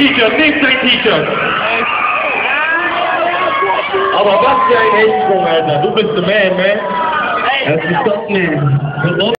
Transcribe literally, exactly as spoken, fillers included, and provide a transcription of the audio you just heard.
T-Shirt, nicht dein T-Shirt. Aber was für ein Hechtsprung, Alter. Du bist der Man, man. Das ist das nicht.